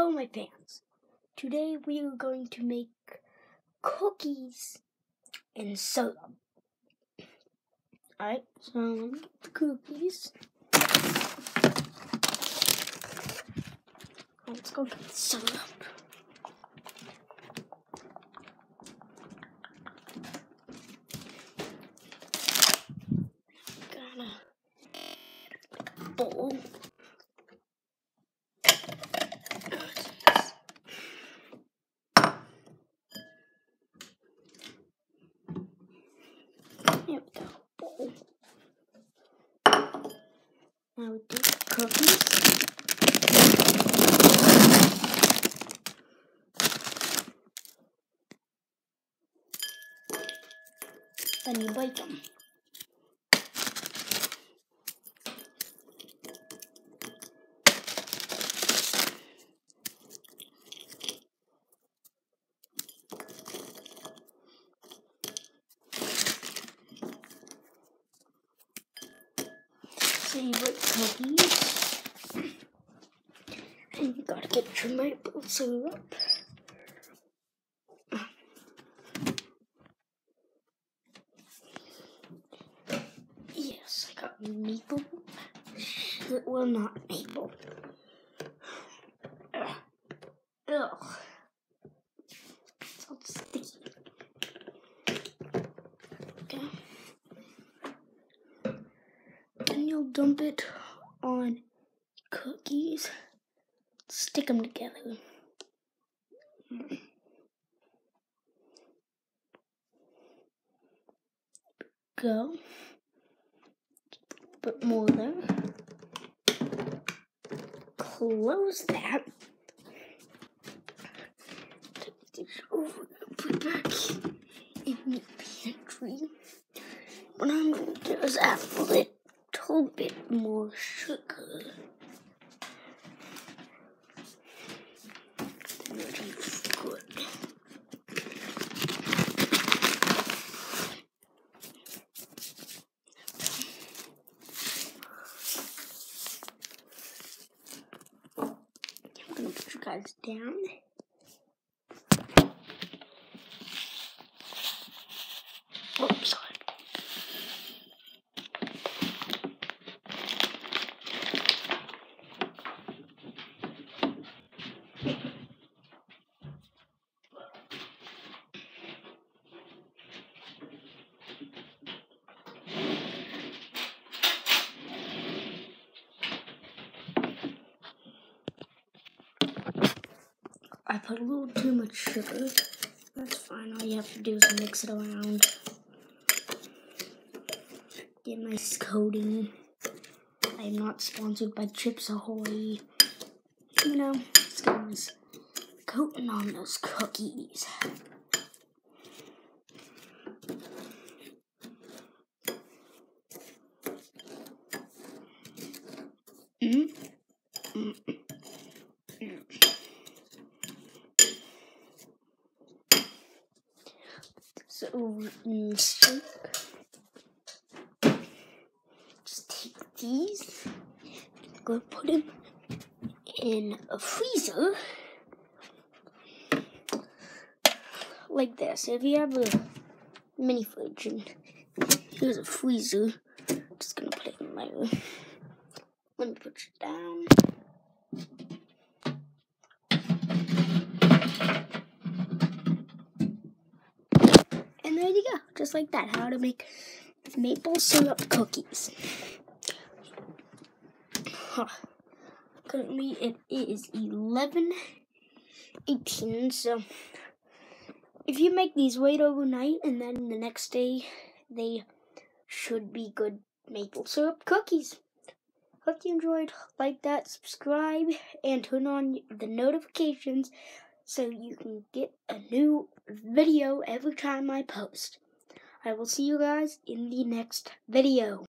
Hello, my fans. Today we are going to make cookies and soda. Alright, so let me get the cookies. Let's go get the soda. Got a bowl. Here we go, bowl. Now we do the cookies. Then you bake them. Favorite cookies, and you gotta get your maple syrup. Yes, I got maple. Well, not maple. Ugh. It's all sticky. Okay. Then you'll dump it on cookies. Stick them together. Go. Put more there. Close that. Take this over and put back in the pantry. What I'm going to do is add a little bit more sugar. Very good. I'm going to put you guys down. Oops, sorry. I put a little too much sugar. That's fine. All you have to do is mix it around. Get a nice coating. I am not sponsored by Chips Ahoy. You know, let's get a nice coating on those cookies. So, just take these, go put them in a freezer, like this. If you have a mini fridge and here's a freezer, I'm just gonna put it in there. Let me put you down. And there you go, just like that. How to make maple syrup cookies. Currently it is 11:18, so if you make these, wait overnight, and then the next day they should be good maple syrup cookies. Hope you enjoyed. Like that, subscribe, and turn on the notifications so you can get a new video every time I post. I will see you guys in the next video.